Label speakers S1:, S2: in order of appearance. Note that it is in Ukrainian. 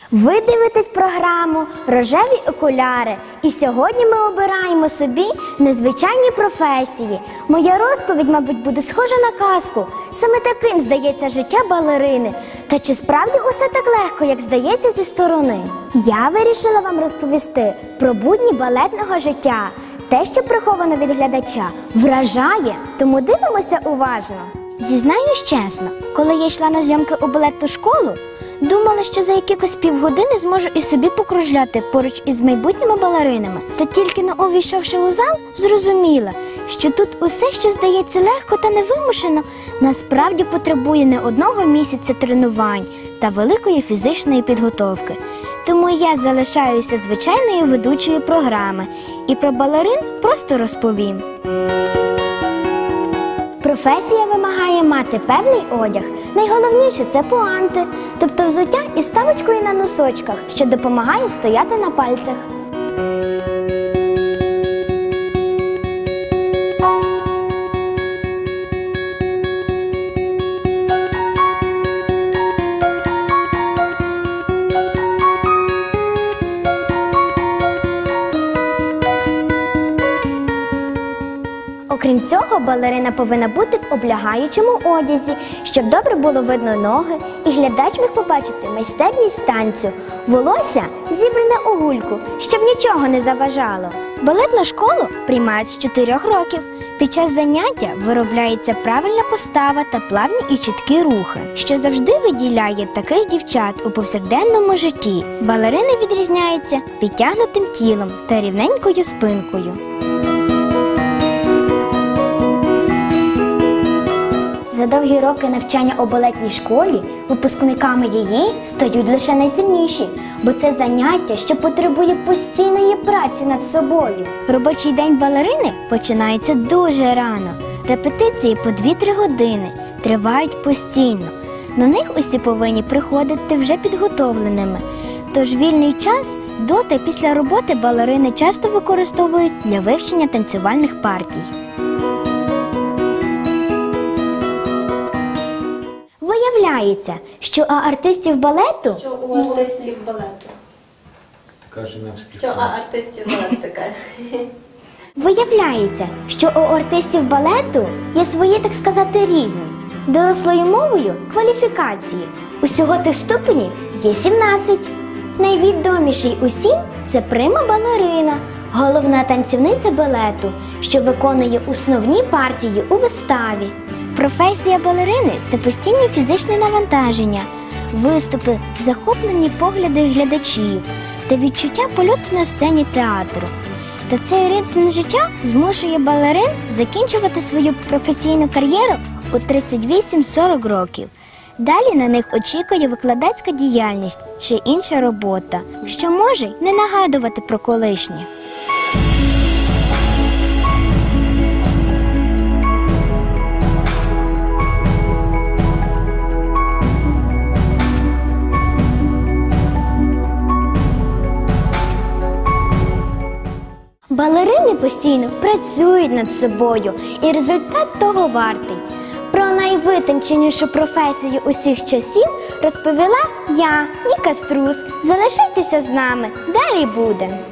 S1: Ви дивитесь програму «Рожеві окуляри» і сьогодні ми обираємо собі незвичайні професії. Моя розповідь, мабуть, буде схожа на казку. Саме таким здається життя балерини. Та чи справді усе так легко, як здається зі сторони? Я вирішила вам розповісти про будні балетного життя. Те, що приховано від глядача, вражає, тому дивимося уважно. Зізнаюсь чесно, коли я йшла на зйомки у балетну школу, думала, що за якихось півгодини зможу і собі покружляти поруч із майбутніми балеринами. Та тільки но увійшовши у зал, зрозуміла, що тут усе, що здається легко та невимушено, насправді потребує не одного місяця тренувань та великої фізичної підготовки. Тому я залишаюся звичайною ведучою програми і про балерин просто розповім. Професія вимагає мати певний одяг. Найголовніше – це пуанти, тобто взуття із вставочкою на носочках, що допомагає стояти на пальцях. Окрім цього, балерина повинна бути в облягаючому одязі, щоб добре було видно ноги, і глядач міг побачити майстерність танцю. Волосся зібране у гульку, щоб нічого не заважало. Балетну школу приймають з 4 років. Під час заняття виробляється правильна постава та плавні і чіткі рухи, що завжди виділяє таких дівчат у повсякденному житті. Балерини відрізняються підтягнутим тілом та рівненькою спинкою. За довгі роки навчання у балетній школі випускниками її стають лише найсильніші, бо це заняття, що потребує постійної праці над собою. Робочий день балерини починається дуже рано. Репетиції по 2-3 години, тривають постійно. На них усі повинні приходити вже підготовленими. Тож вільний час до та після роботи балерини часто використовують для вивчення танцювальних партій. Виявляється, що у артистів балету є свої, так сказати, рівні. Дорослою мовою – кваліфікації. Усього тих ступенів є 17. Найвідоміший усім – це прима-балерина, головна танцівниця балету, що виконує основні партії у виставі. Професія балерини – це постійні фізичні навантаження, виступи, захоплені погляди глядачів та відчуття польоту на сцені театру. Та цей ритм життя змушує балерин закінчувати свою професійну кар'єру у 38-40 років. Далі на них очікує викладацька діяльність чи інша робота, що може й не нагадувати про колишнє. Балерини постійно працюють над собою, і результат того вартий. Про найвитонченішу професію усіх часів розповіла я, Ніка Струс. Залишайтеся з нами, далі буде.